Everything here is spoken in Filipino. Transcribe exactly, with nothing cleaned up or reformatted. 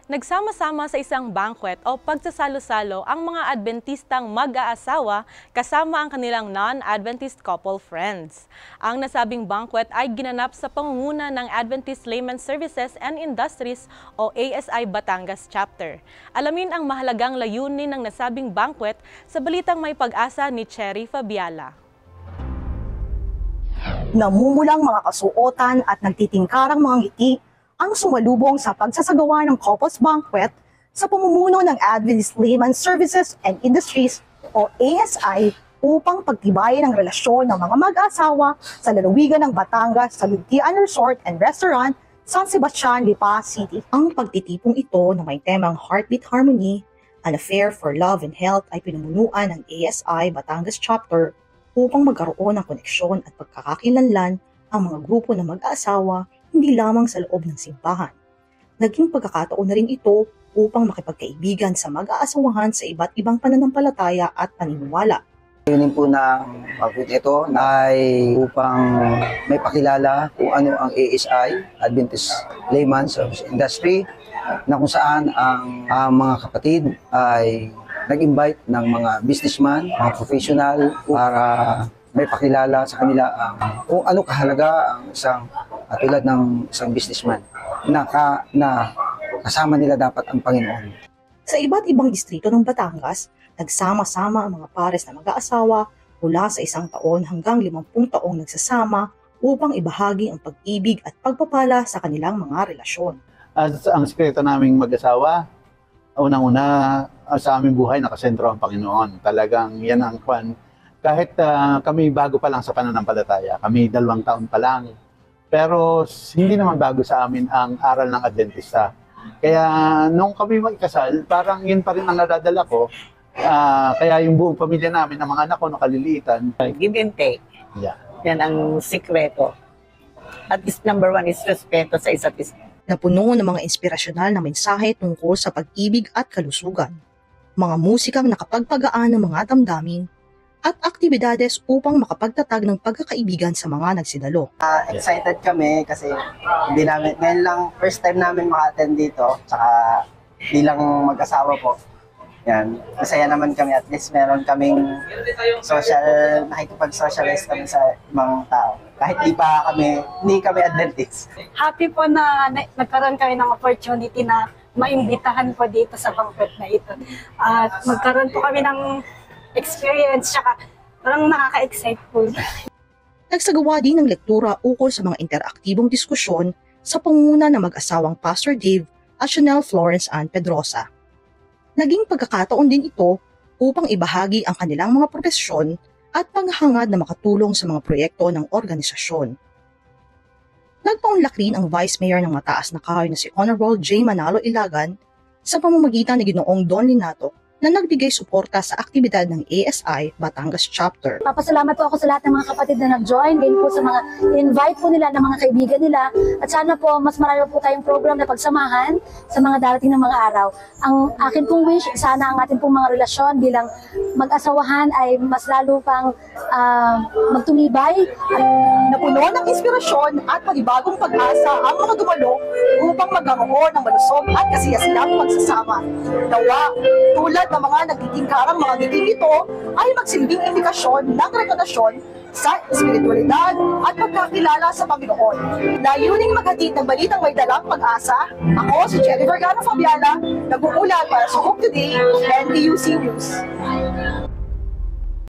Nagsama-sama sa isang banquet o pagsasalo-salo ang mga Adventistang mag-aasawa kasama ang kanilang non-Adventist couple friends. Ang nasabing banquet ay ginanap sa pangunguna ng Adventist Layman Services and Industries o A S I Batangas Chapter. Alamin ang mahalagang layunin ng nasabing banquet sa balitang may pag-asa ni Cherry Fabiala. Namumulang mga kasuotan at nagtitingkarang mga ngiti ang sumalubong sa pagsasagawa ng Couples Banquet sa pamumuno ng Adventist Layman Services and Industries o A S I upang pagtibayin ang relasyon ng mga mag-asawa sa lalawigan ng Batangas sa Luntian Resort and Restaurant, San Sebastian, Lipa City. Ang pagtitipong ito na may temang Heartbeat Harmony, An Affair for Love and Health ay pinumunuan ng A S I Batangas Chapter upang magkaroon ng koneksyon at pagkakakilanlan ang mga grupo ng mag-aasawa hindi lamang sa loob ng simbahan. Naging pagkakataon na rin ito upang makipagkaibigan sa mag-aasawahan sa iba't ibang pananampalataya at paniniwala. Layunin po ng banquet ito ay upang may pakilala kung ano ang A S I, Adventist Layman Services Industry, na kung saan ang, ang mga kapatid ay nag-invite ng mga businessman, mga professional para may pakilala sa kanila ang kung ano kahalaga ang isang uh, tulad ng isang businessman na, ka, na kasama nila dapat ang Panginoon. Sa iba't ibang distrito ng Batangas, nagsama-sama ang mga pares na mag-aasawa mula sa isang taon hanggang limampung taong nagsasama upang ibahagi ang pag-ibig at pagpapala sa kanilang mga relasyon. At ang espiritu naming mag-asawa, unang-una sa aming buhay nakasentro ang Panginoon. Talagang yan ang kwan. Kahit uh, kami bago pa lang sa pananampalataya, kami dalawang taon pa lang, pero hindi naman bago sa amin ang aral ng Adventista. Kaya nung kami magkasal, parang yun pa rin ang nadadala ko. Uh, kaya yung buong pamilya namin, ang mga anak ko nakalilitan. Give and take. Yeah. Yan ang sikreto. At is number one is respeto sa isa't isa. Napuno ng mga inspirasyonal na mensahe tungkol sa pag-ibig at kalusugan, mga musikang nakapagpagaan ng mga damdamin, at aktibidades upang makapagtatag ng pagkakaibigan sa mga nagsidalo. Uh, excited kami kasi hindi namin, ngayon lang first time namin maka-attend dito, tsaka di lang mag-asawa po. Yan, masaya naman kami, at least meron kaming social, nakikipag-socialize kami sa ibang tao. Kahit di pa kami, hindi kami Adventist. Happy po na, na nagkaroon kami ng opportunity na maimbitahan po dito sa banquet na ito. At uh, magkaroon po kami ng experience, tsaka parang nakaka-excite po. Nagsagawa din ng lektura ukol sa mga interaktibong diskusyon sa pangunguna ng mag-asawang Pastor Dave at Chanel Florence Ann Pedrosa. Naging pagkakataon din ito upang ibahagi ang kanilang mga propesyon at paghahangad na makatulong sa mga proyekto ng organisasyon. Nagpaunlak rin ang Vice Mayor ng mataas na kahoy na si Honorable J. Manalo Ilagan sa pamamagitan ni Ginoong Don Linato na nagbigay suporta sa aktibidad ng A S I Batangas Chapter. Papasalamat po ako sa lahat ng mga kapatid na nag-join, din po sa mga invite po nila ng mga kaibigan nila, at sana po mas marami po tayong program na pagsamahan sa mga darating na mga araw. Ang akin pong wish, sana ang ating pong mga relasyon bilang mag-asawahan ay mas lalo pang uh, magtumibay. Napuno ng inspirasyon at panibagong pag-asa ang mga dumalo upang magkaroon ng malusog at kasiyasilang pagsasama. Nawa, tulad ng mga nagtitingkarang mga ngiti ito ay magsilbing indikasyon ng rekognasyon sa espiritualidad at pagkakilala sa Panginoon. Layuning maghatid ng balitang may dalang pag-asa, ako si Jennifer Gano Fabiala, nag-uulat para sa Hope Today, N T U C News.